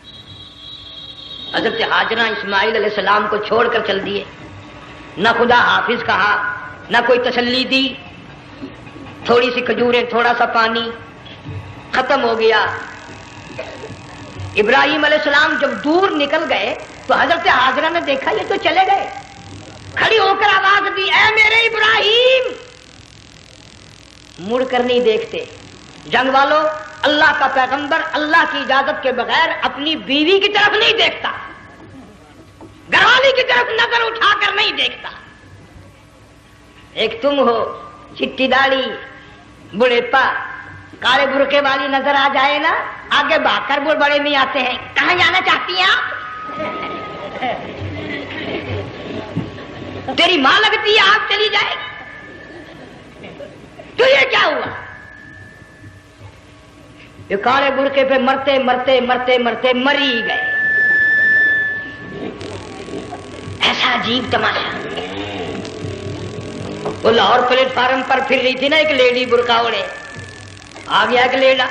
حضرت ہاجرہ اسماعیل علیہ السلام کو چھوڑ کر چل دیے، نہ خدا حافظ کہا، نہ کوئی تسلی دی، تھوڑی سی کھجوریں، تھوڑا سا پانی، ختم ہو گیا۔ ابراہیم علیہ السلام جب دور نکل گئے تو حضرت ہاجرہ نے دیکھا یہ تو چلے گئے، کھڑی ہو کر آواز دی، اے میرے ابراہیم۔ مڑ کر نہیں دیکھتے۔ جنگ والوں، اللہ کا پیغمبر اللہ کی اجازت کے بغیر اپنی بیوی کی طرف نہیں دیکھتا، گھر والی کی طرف نظر اٹھا کر نہیں دیکھتا۔ ایک تم ہو، چٹی داڑھی، بڑھے پا، کالے برقے والی نظر آ جائے نا، آگے بھاگ کر بڑھ بڑے نہیں آتے ہیں، کہاں جانا چاہتی ہیں آپ؟ تیری ماں لگتی ہے آپ چلی جائے، تو یہ کیا ہوا؟ یہ کالے برقے پہ مرتے مرتے مرتے مرتے مر ہی گئے۔ ایسا عجیب تماشا۔ وہ لاہور پلیٹ فارم پر پھر رہی تھی نا ایک لیڈی برقع اوڑے، آ گیا ایک لیڈا،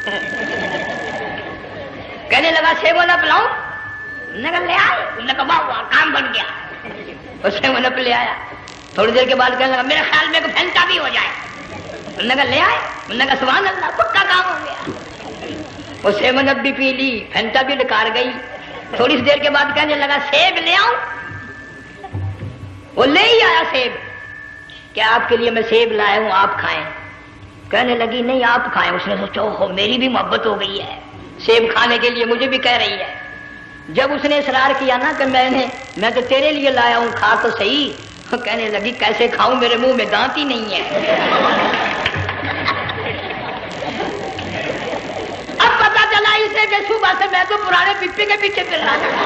کہنے لگا سیب نہ پلاؤں، نے کہا لے آئے، نے کہا واہ کام بن گیا، اس سے نپ لے آیا۔ تھوڑی دیر کے بعد کہنے لگا میرے خیال میں کوئی پھینٹا بھی ہو جائے، انہوں نے کہا لے آئے، انہوں نے کہا سبحان اللہ پکا کام ہو گیا۔ وہ سیب نپ بھی پی لی، پھینٹا بھی ڈکار گئی۔ تھوڑی سی دیر کے بعد کہنے لگا سیب لے آؤں، وہ لے ہی آیا سیب، کیا آپ کے لیے میں سیب لایا ہوں آپ کھائیں؟ کہنے لگی نہیں آپ کھائیں۔ اس نے سوچا ہو میری بھی محبت ہو گئی ہے، سیب کھانے کے لیے مجھے بھی کہہ رہی ہے۔ جب اس نے اصرار کیا نا کہ میں نے میں تو تیرے لیے لایا ہوں، کھا تو صحیح، کہنے لگی کیسے کھاؤں، میرے منہ میں دانت ہی نہیں ہے۔ اب پتا چلا اسے کہ صبح سے میں تو پرانے پپی کے پیچھے پھر رہا تھا۔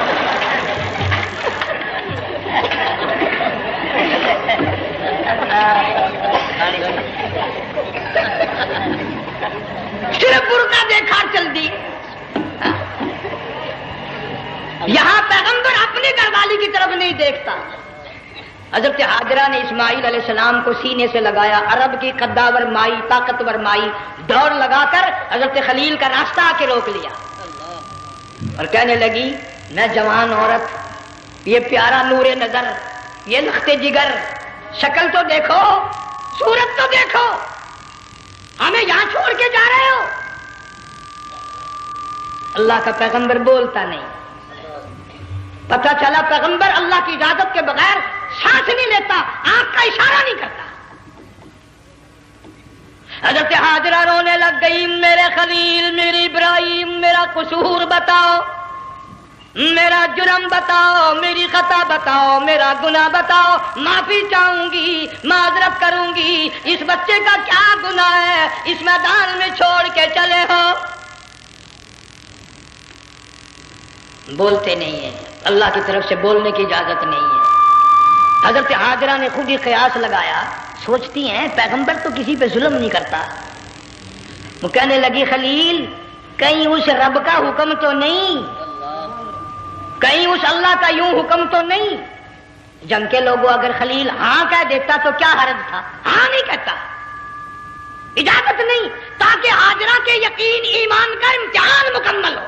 صرف برقع دیکھا چل دی۔ یہاں پیغمبر اپنی گھر والی کی طرف نہیں دیکھتا۔ حضرت حاجرہ نے اسماعیل علیہ السلام کو سینے سے لگایا، عرب کی قداور مائی، طاقتور مائی، دوڑ لگا کر حضرت خلیل کا راستہ آ کے روک لیا اور کہنے لگی میں جوان عورت، یہ پیارا نور نظر، یہ لخت جگر، شکل تو دیکھو، صورت تو دیکھو، ہمیں یہاں چھوڑ کے جا رہے ہو؟ اللہ کا پیغمبر بولتا نہیں۔ پتہ چلا پیغمبر اللہ کی اجازت کے بغیر سانس نہیں لیتا، آنکھ کا اشارہ نہیں کرتا۔ حضرت حاجرہ رونے لگ گئی، میرے خلیل، میری ابراہیم، میرا قصور بتاؤ، میرا جرم بتاؤ، میری خطا بتاؤ، میرا گناہ بتاؤ، معافی چاہوں گی، معذرت کروں گی، اس بچے کا کیا گناہ ہے اس میدان میں چھوڑ کے چلے ہو؟ بولتے نہیں ہیں، اللہ کی طرف سے بولنے کی اجازت نہیں ہے۔ حضرت حاجرہ نے خود ہی قیاس لگایا، سوچتی ہیں پیغمبر تو کسی پہ ظلم نہیں کرتا۔ وہ کہنے لگی خلیل، کہیں اس رب کا حکم تو نہیں، کہیں اس اللہ کا یوں حکم تو نہیں؟ جنگ کے لوگوں اگر خلیل ہاں کہہ دیتا تو کیا حرج تھا؟ ہاں نہیں کہتا، اجازت نہیں، تاکہ حاجرہ کے یقین ایمان کا امتحان مکمل ہو۔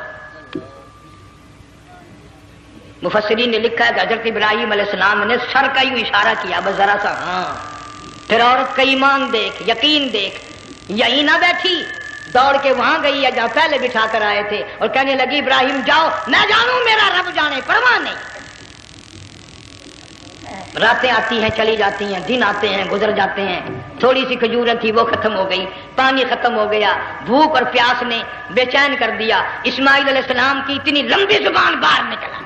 مفسرین نے لکھا ہے کہ حضرت ابراہیم علیہ السلام نے سر کا یوں اشارہ کیا، بس ذرا سا ہاں، پھر عورت کا ایمان دیکھ، یقین دیکھ، یہی نہ بیٹھی، دوڑ کے وہاں گئی ہے جہاں پہلے بٹھا کر آئے تھے اور کہنے لگی ابراہیم جاؤ، میں جانوں میرا رب جانے، پرواہ نہیں۔ راتیں آتی ہیں چلی جاتی ہیں، دن آتے ہیں گزر جاتے ہیں، تھوڑی سی کھجوریں تھی وہ ختم ہو گئی، پانی ختم ہو گیا، بھوک اور پیاس نے بے چین کر دیا۔ اسماعیل علیہ السلام کی اتنی لمبی زبان باہر نکلا،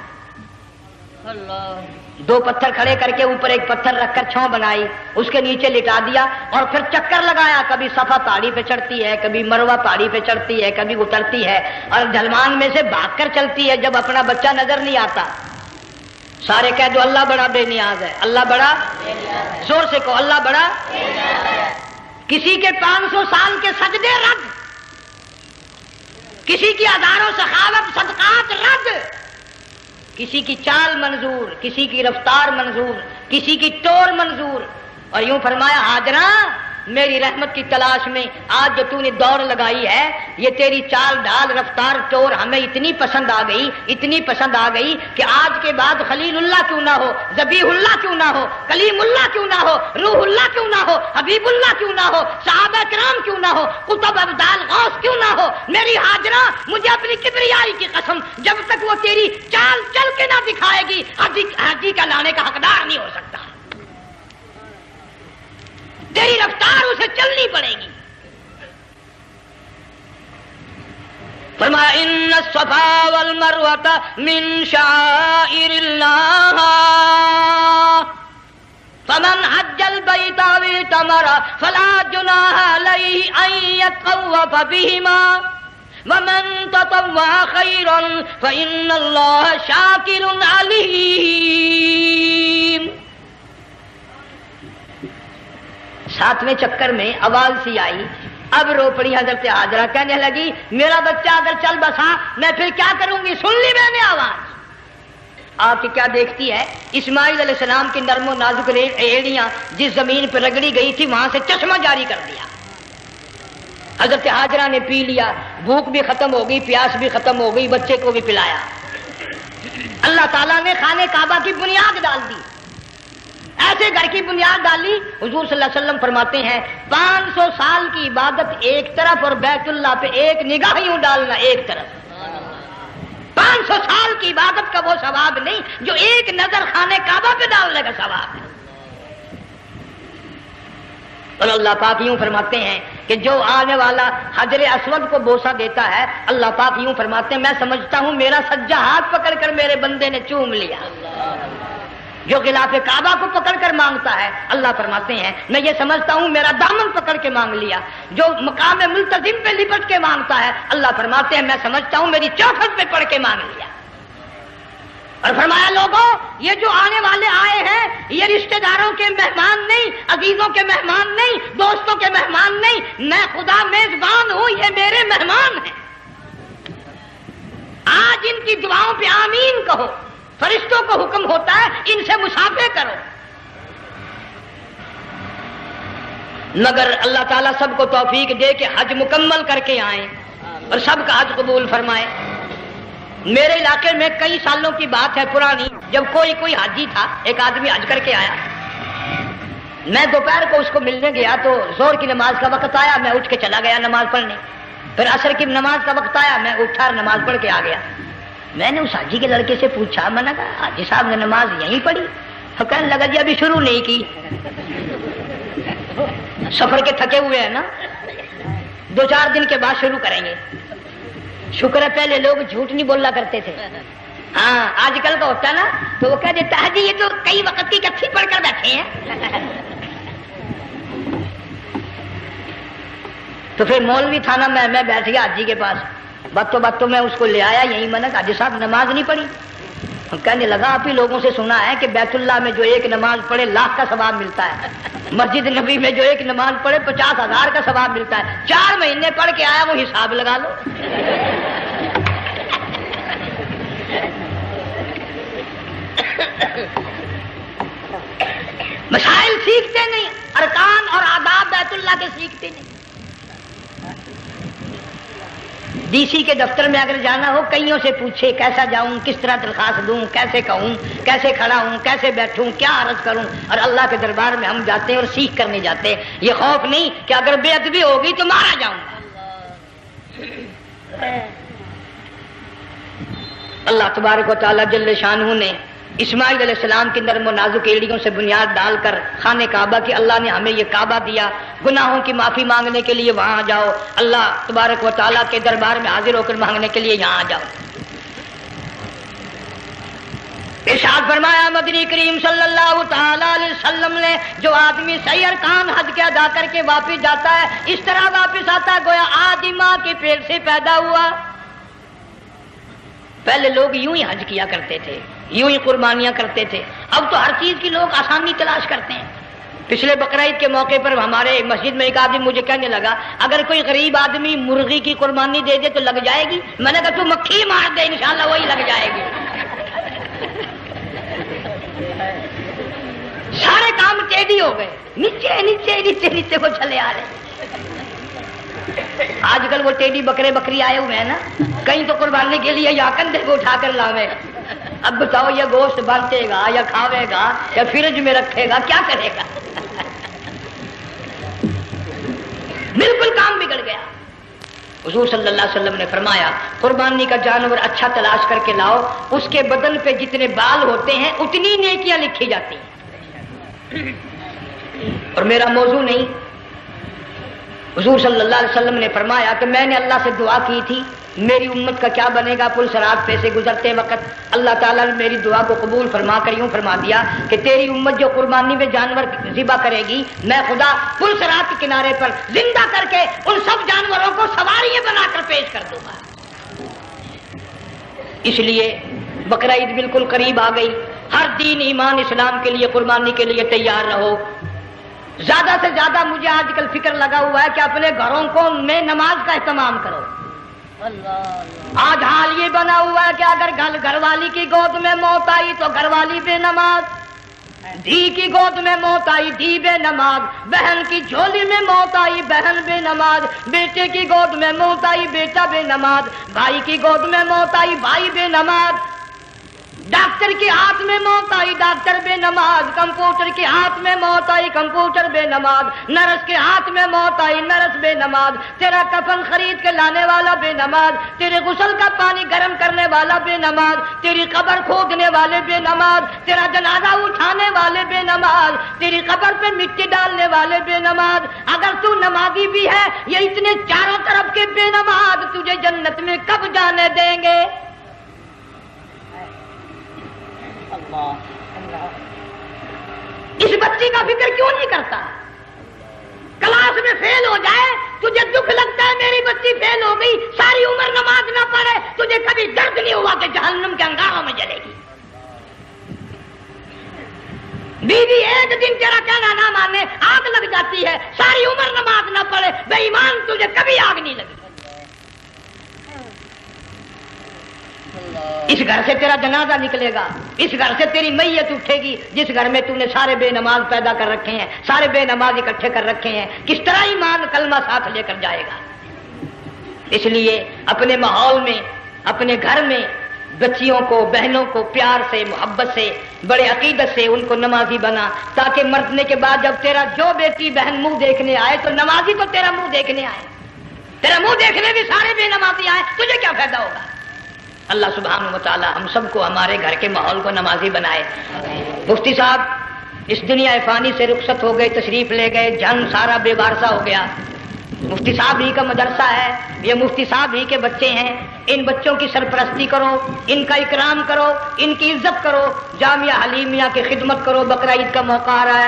دو پتھر کھڑے کر کے اوپر ایک پتھر رکھ کر چھاؤں بنائی، اس کے نیچے لٹا دیا اور پھر چکر لگایا، کبھی صفا پہاڑی پہ چڑھتی ہے، کبھی مروہ پہاڑی پہ چڑھتی ہے، کبھی اترتی ہے اور ڈھلوان میں سے بھاگ کر چلتی ہے جب اپنا بچہ نظر نہیں آتا۔ سارے کہہ دو اللہ بڑا بے نیاز ہے، اللہ بڑا، زور سے کہو اللہ بڑا۔ کسی کے پانچ سو سال کے سجدے رد، کسی کی ہزاروں سخاوت صدقات رد، کسی کی چال منظور، کسی کی رفتار منظور، کسی کی ٹور منظور۔ اور یوں فرمایا حاجرہ میری رحمت کی تلاش میں آج جو تو نے دوڑ لگائی ہے، یہ تیری چال ڈال رفتار ٹور ہمیں اتنی پسند آ گئی، اتنی پسند آ گئی کہ آج کے بعد خلیل اللہ کیوں نہ ہو، ذبیح اللہ کیوں نہ ہو، کلیم اللہ کیوں نہ ہو، روح اللہ کیوں نہ ہو، حبیب اللہ کیوں نہ ہو، صحابہ کرام کیوں نہ ہو، قطب ابدال غوث کیوں نہ ہو، میری حاجرہ مجھے اپنی کبریائی کی قسم جب تک وہ تیری چال چل کے نہ دکھائے گی حاجی حاجی کا لانے کا حقدار نہیں ہو سکتا۔ تیری رفتار اسے چلنی پڑے گی۔ فرمایا ان الصفا والمروۃ من شعائر اللہ فمن حج البیت او اعتمر فلا جناح علیہ ان یطوف بہما ومن تطوع خیرا فإن اللہ شاکر علیم۔ ساتویں چکر میں آواز سی آئی، اب رو پڑی حضرت حاجرہ، کہنے لگی میرا بچہ اگر چل بسا میں پھر کیا کروں گی؟ سن لی میں نے آواز۔ آپ کی کیا دیکھتی ہے؟ اسماعیل علیہ السلام کی نرم و نازک ایڑیاں جس زمین پہ رگڑی گئی تھی وہاں سے چشمہ جاری کر دیا۔ حضرت حاجرہ نے پی لیا، بھوک بھی ختم ہو گئی، پیاس بھی ختم ہو گئی، بچے کو بھی پلایا۔ اللہ تعالیٰ نے خانے کعبہ کی بنیاد ڈال دی، ایسے گھر کی بنیاد ڈالی۔ حضور صلی اللہ علیہ وسلم فرماتے ہیں پانچ سو سال کی عبادت ایک طرف اور بیت اللہ پہ ایک نگاہ یوں ڈالنا ایک طرف۔ پانچ سو سال کی عبادت کا وہ ثواب نہیں جو ایک نظر خانے کعبہ پہ ڈالنے کا ثواب ہے۔ اور اللہ پاک یوں فرماتے ہیں کہ جو آنے والا حجر اسود کو بوسہ دیتا ہے، اللہ پاک یوں فرماتے ہیں میں سمجھتا ہوں میرا سجا ہاتھ پکڑ کر میرے بندے نے چوم لیا۔ جو غلاف کعبہ کو پکڑ کر مانگتا ہے، اللہ فرماتے ہیں میں یہ سمجھتا ہوں میرا دامن پکڑ کے مانگ لیا۔ جو مقام ملتزم پہ لپٹ کے مانگتا ہے، اللہ فرماتے ہیں میں سمجھتا ہوں میری چوکھٹ پہ پڑھ کے مانگ لیا۔ اور فرمایا لوگوں یہ جو آنے والے آئے ہیں یہ رشتہ داروں کے مہمان نہیں، عزیزوں کے مہمان نہیں، دوستوں کے مہمان نہیں، میں خدا میزبان ہوں، یہ میرے مہمان ہیں۔ آج ان کی دعاؤں پہ آمین کہو، فرشتوں کو حکم ہوتا ہے ان سے مصافحہ کرو۔ مگر اللہ تعالیٰ سب کو توفیق دے کہ حج مکمل کر کے آئیں اور سب کا حج قبول فرمائے۔ میرے علاقے میں کئی سالوں کی بات ہے پرانی، جب کوئی کوئی حاجی تھا، ایک آدمی حج کر کے آیا، میں دوپہر کو اس کو ملنے گیا تو زور کی نماز کا وقت آیا، میں اٹھ کے چلا گیا نماز پڑھنے۔ پھر عصر کی نماز کا وقت آیا، میں اٹھا اور نماز پڑھ کے آ گیا۔ میں نے اس حاجی کے لڑکے سے پوچھا، میں نے کہا حاجی صاحب نے نماز یہیں پڑھی؟ تو کہنے لگا جی ابھی شروع نہیں کی، سفر کے تھکے ہوئے ہیں نا، دو چار دن کے بعد شروع کریں گے۔ شکر ہے پہلے لوگ جھوٹ نہیں بولا کرتے تھے، ہاں آج کل کا ہوتا ہے نا تو وہ کہہ دیتا ہے جی یہ تو کئی وقت کی کچھی پڑھ کر بیٹھے ہیں۔ تو پھر مولوی تھا نا، میں میں بیٹھ گیا حاجی کے پاس، باتوں باتوں میں اس کو لے آیا، یہی میں نے کہا حاجی صاحب نماز نہیں پڑھی؟ کہنے لگا آپ ہی لوگوں سے سنا ہے کہ بیت اللہ میں جو ایک نماز پڑھے لاکھ کا ثواب ملتا ہے، مسجد نبی میں جو ایک نماز پڑھے پچاس ہزار کا ثواب ملتا ہے، چار مہینے پڑھ کے آیا وہ حساب لگا لو۔ مسائل سیکھتے نہیں، ارکان اور آداب بیت اللہ کے سیکھتے نہیں۔ ڈی سی کے دفتر میں اگر جانا ہو کئیوں سے پوچھے کیسا جاؤں، کس طرح درخواست دوں، کیسے کہوں، کیسے کھڑا ہوں، کیسے بیٹھوں، کیا عرض کروں، اور اللہ کے دربار میں ہم جاتے ہیں اور سیکھ کرنے جاتے ہیں۔ یہ خوف نہیں کہ اگر بے ادبی ہوگی تو مارا جاؤں گا۔ اللہ تبارک و تعالیٰ جل شانہ نے اسماعیل علیہ السلام کی نرم و نازک ایڑیوں سے بنیاد ڈال کر خانہ کعبہ کی، اللہ نے ہمیں یہ کعبہ دیا، گناہوں کی معافی مانگنے کے لیے وہاں جاؤ، اللہ تبارک و تعالیٰ کے دربار میں حاضر ہو کر مانگنے کے لیے یہاں جاؤ۔ ارشاد فرمایا مدنی کریم صلی اللہ تعالی علیہ وسلم نے جو آدمی صحیح ارکان حج کے ادا کر کے واپس جاتا ہے اس طرح واپس آتا ہے گویا آدمی ماں کے پیٹ سے پیدا ہوا۔ پہلے لوگ یوں ہی حج کیا کرتے تھے، یوں ہی قربانیاں کرتے تھے، اب تو ہر چیز کی لوگ آسانی تلاش کرتے ہیں۔ پچھلے بقرعید کے موقع پر ہمارے مسجد میں ایک آدمی مجھے کہنے لگا اگر کوئی غریب آدمی مرغی کی قربانی دے دے تو لگ جائے گی؟ میں نے کہا تو مکھی مار دے انشاءاللہ وہی لگ جائے گی۔ سارے کام ٹیڑھی ہو گئے، نیچے نیچے نیچے نیچے کو چلے آ رہے۔ آج کل وہ ٹیڑھی بکرے بکری آئے ہوئے ہیں نا، کہیں تو قربانی کے لیے یا کندھے کو اٹھا کر لاوے۔ اب بتاؤ یہ گوشت بانٹے گا یا کھاوے گا یا فریج میں رکھے گا، کیا کرے گا؟ بالکل کام بگڑ گیا۔ حضور صلی اللہ علیہ وسلم نے فرمایا قربانی کا جانور اچھا تلاش کر کے لاؤ، اس کے بدن پہ جتنے بال ہوتے ہیں اتنی نیکیاں لکھی جاتی ہیں۔ اور میرا موضوع نہیں، حضور صلی اللہ علیہ وسلم نے فرمایا کہ میں نے اللہ سے دعا کی تھی میری امت کا کیا بنے گا، پل صراط پہ سے گزرتے وقت اللہ تعالیٰ نے میری دعا کو قبول فرما کر یوں فرما دیا کہ تیری امت جو قربانی میں جانور ذبح کرے گی میں خدا پل صراط کے کنارے پر زندہ کر کے ان سب جانوروں کو سواریاں بنا کر پیش کر دوں گا۔ اس لیے بقرعید بالکل قریب آ گئی، ہر دین ایمان اسلام کے لیے قربانی کے لیے تیار رہو۔ زیادہ سے زیادہ مجھے آج کل فکر لگا ہوا ہے کہ اپنے گھروں کو میں نماز کا اہتمام کرو۔ آج حال یہ بنا ہوا ہے کہ اگر گھر گھر والی کی گود میں موت آئی تو گھر والی بے نماز، دھی کی گود میں موت آئی دھی بے نماز، بہن کی جھولی میں موت آئی بہن بے نماز، بیٹے کی گود میں موت آئی بیٹا بے نماز، بھائی کی گود میں موت آئی بھائی بے نماز۔ ڈاکٹر کے ہاتھ میں موت آئی، ڈاکٹر بے نماز، کمپیوٹر کے ہاتھ میں موت آئی، کمپیوٹر بے نماز، نرس کے ہاتھ میں موت آئی، نرس بے نماز، تیرا کفن خرید کے لانے والا بے نماز، تیرے غسل کا پانی گرم کرنے والا بے نماز، تیری قبر کھودنے والے بے نماز، تیرا جنازہ اٹھانے والے بے نماز، تیری قبر پہ مٹی ڈالنے والے بے نماز۔ اگر تو نمازی بھی ہے، یہ اتنے چاروں طرف کے بے نماز تجھے جنت میں کب جانے دیں گے؟ اس بچی کا فکر کیوں نہیں کرتا؟ کلاس میں فیل ہو جائے تجھے دکھ لگتا ہے میری بچی فیل ہو گئی، ساری عمر نماز نہ پڑھے تجھے کبھی درد نہیں ہوا کہ جہنم کے انگاروں میں جلے گی؟ بیوی ایک دن تیرا کہنا نہ مانے آگ لگ جاتی ہے، ساری عمر نماز نہ پڑھے بے ایمان تجھے کبھی آگ نہیں لگی۔ اس گھر سے تیرا جنازہ نکلے گا، اس گھر سے تیری میت اٹھے گی جس گھر میں تو نے سارے بے نماز پیدا کر رکھے ہیں، سارے بے نماز اکٹھے کر رکھے ہیں، کس طرح ایمان کلمہ ساتھ لے کر جائے گا؟ اس لیے اپنے ماحول میں، اپنے گھر میں بچیوں کو، بہنوں کو پیار سے، محبت سے، بڑے عقیدت سے ان کو نمازی بنا، تاکہ مرنے کے بعد جب تیرا جو بیٹی بہن منہ دیکھنے آئے تو نمازی تو تیرا منہ دیکھنے آئے، تیرا منہ دیکھنے بھی سارے بے نمازی آئے، تجھے کیا فائدہ ہوگا؟ اللہ سبحانہ و تعالی ہم سب کو ہمارے گھر کے ماحول کو نمازی بنائے۔ مفتی صاحب اس دنیا فانی سے رخصت ہو گئے، تشریف لے گئے، جان سارا بے وارثہ ہو گیا۔ مفتی صاحب ہی کا مدرسہ ہے، یہ مفتی صاحب ہی کے بچے ہیں، ان بچوں کی سرپرستی کرو، ان کا اکرام کرو، ان کی عزت کرو، جامعہ حلیمیہ کی خدمت کرو۔ بقرہ عید کا موقع آ رہا ہے،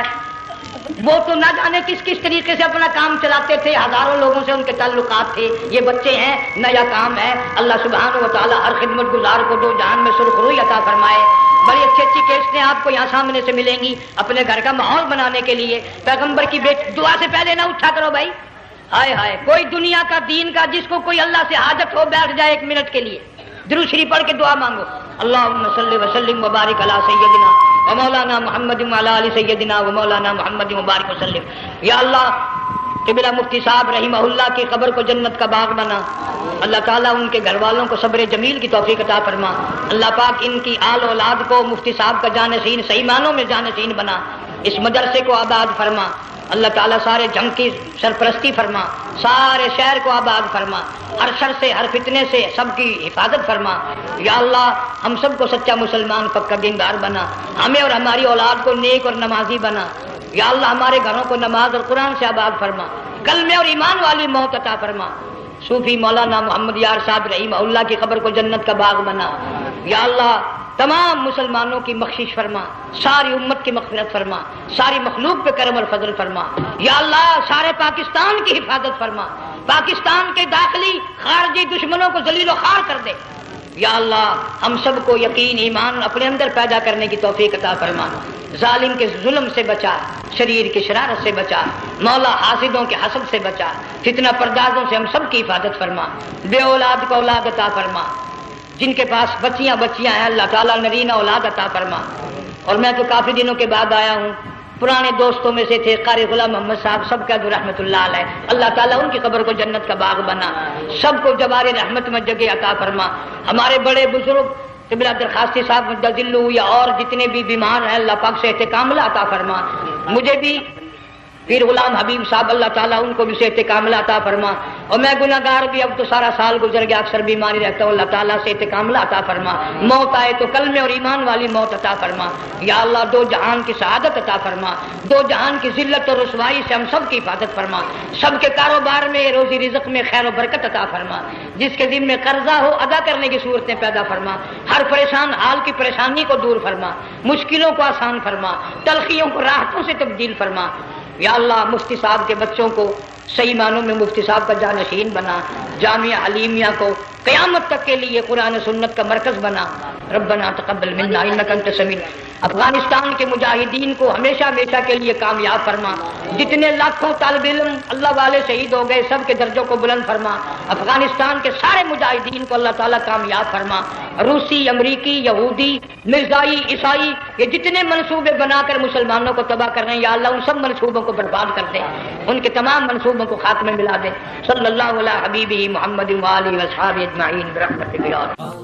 وہ تو نہ جانے کس کس طریقے سے اپنا کام چلاتے تھے، ہزاروں لوگوں سے ان کے تعلقات تھے، یہ بچے ہیں، نیا کام ہے۔ اللہ سبحانہ و تعالی ہر خدمت گزار کو دو جہان میں سرخ روئی عطا فرمائے۔ بڑی اچھی اچھی کیسٹیں آپ کو یہاں سامنے سے ملیں گی اپنے گھر کا ماحول بنانے کے لیے۔ پیغمبر کی بیٹی دعا سے پہلے نہ اٹھا کرو بھائی، ہائے ہائے، کوئی دنیا کا دین کا جس کو کوئی اللہ سے حاجت ہو بیٹھ جائے ایک منٹ کے لیے، درود شریف پڑھ کے دعا مانگو۔ اللہم صلی وسلم وبارک علی سیدنا و مولانا محمد وعلی آل سیدنا و مولانا محمد وبارک وسلم۔ یا اللہ قبلہ مفتی صاحب رحمہ اللہ کی قبر کو جنت کا باغ بنا، اللہ تعالیٰ ان کے گھر والوں کو صبر جمیل کی توفیق عطا فرما، اللہ پاک ان کی آل اولاد کو مفتی صاحب کا جانشین صحیح معنوں میں جانشین بنا، اس مدرسے کو آباد فرما، اللہ تعالیٰ سارے جنگ کی سرپرستی فرما، سارے شہر کو آباد فرما، ہر شر سے ہر فتنے سے سب کی حفاظت فرما۔ یا اللہ ہم سب کو سچا مسلمان پکا دیندار بنا، ہمیں اور ہماری اولاد کو نیک اور نمازی بنا۔ یا اللہ ہمارے گھروں کو نماز اور قرآن سے آباد فرما، کلمے اور ایمان والی موت عطا فرما۔ صوفی مولانا محمد یار صاحب رحمہ اللہ کی قبر کو جنت کا باغ بنا۔ یا اللہ تمام مسلمانوں کی بخشش فرما، ساری امت کی مغفرت فرما، ساری مخلوق پہ کرم اور فضل فرما۔ یا اللہ سارے پاکستان کی حفاظت فرما، پاکستان کے داخلی خارجی دشمنوں کو ذلیل و خوار کر دے۔ یا اللہ ہم سب کو یقین ایمان اپنے اندر پیدا کرنے کی توفیق عطا فرما، ظالم کے ظلم سے بچا، شریر کی شرارت سے بچا، مولا حاسدوں کے حسد سے بچا، فتنہ پردازوں سے ہم سب کی حفاظت فرما، بے اولاد کو اولاد عطا فرما، جن کے پاس بچیاں بچیاں ہیں اللہ تعالیٰ نرینہ اولاد عطا فرما۔ اور میں تو کافی دنوں کے بعد آیا ہوں، پرانے دوستوں میں سے تھے قاری غلام محمد صاحب، سب کا جو رحمت اللہ علیہ، اللہ تعالیٰ ان کی قبر کو جنت کا باغ بنا، سب کو جوار رحمت میں جگہ عطا فرما۔ ہمارے بڑے بزرگ قبلہ درخواستی صاحب مدذلو یا اور جتنے بھی بیمار ہیں اللہ پاک صحت کاملہ عطا فرما۔ مجھے بھی پیر غلام حبیب صاحب اللہ تعالیٰ ان کو بھی صحت کاملہ عطا فرما، اور میں گناہ گار بھی اب تو سارا سال گزر گیا، اکثر بیماری رہتا ہوں، اللہ تعالیٰ صحت کاملہ عطا فرما، موت آئے تو کلمے اور ایمان والی موت عطا فرما۔ یا اللہ دو جہان کی سعادت عطا فرما، دو جہان کی ذلت اور رسوائی سے ہم سب کی حفاظت فرما، سب کے کاروبار میں روزی رزق میں خیر و برکت عطا فرما، جس کے ذمہ قرضہ ہو ادا کرنے کی صورتیں پیدا فرما، ہر پریشان حال کی پریشانی کو دور فرما، مشکلوں کو آسان فرما، تلخیوں کو راحتوں سے تبدیل فرما۔ یا اللہ مفتی صاحب کے بچوں کو صحیح معنوں میں مفتی صاحب کا جانشین بنا، جامعہ حلیمیہ کو قیامت تک کے لیے قرآن سنت کا مرکز بنا۔ ربنا تقبل منا انک انت السمیع۔ افغانستان کے مجاہدین کو ہمیشہ ہمیشہ کے لیے کامیاب فرما، جتنے لاکھوں طالب علم اللہ والے شہید ہو گئے سب کے درجوں کو بلند فرما، افغانستان کے سارے مجاہدین کو اللہ تعالیٰ کامیاب فرما۔ روسی، امریکی، یہودی، مرزائی، عیسائی، یہ جتنے منصوبے بنا کر مسلمانوں کو تباہ کر رہے ہیں یا اللہ ان سب منصوبوں کو برباد کر دے، ان کے تمام منصوبوں کو خاتمے ملا دے۔ صلی اللہ علیہ حبیبہ محمد وآلہ وصحبہ اجمعین برحمتک یا